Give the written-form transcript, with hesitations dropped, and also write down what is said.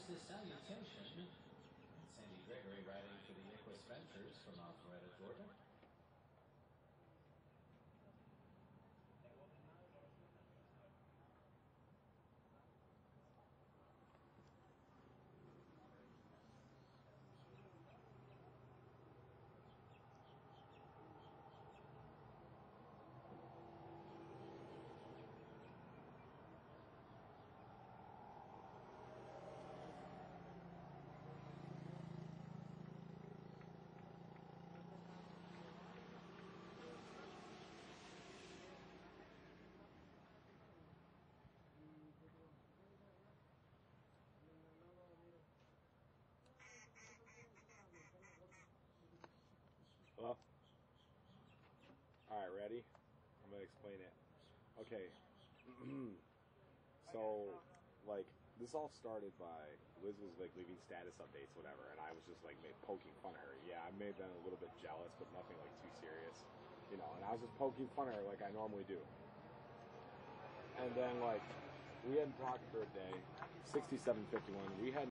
This is Salutation. Sandy Gregory writing for the Equus Ventures from Alpharetta, Georgia. Hello? Alright, ready? I'm going to explain it. Okay. So, like, this all started by Liz was, like, leaving status updates, whatever, and I was just, like, poking fun at her. Yeah, I made them a little bit jealous, but nothing, like, too serious. You know, and I was just poking fun at her like I normally do. And then, like, we hadn't talked for a day. 67:51. We hadn't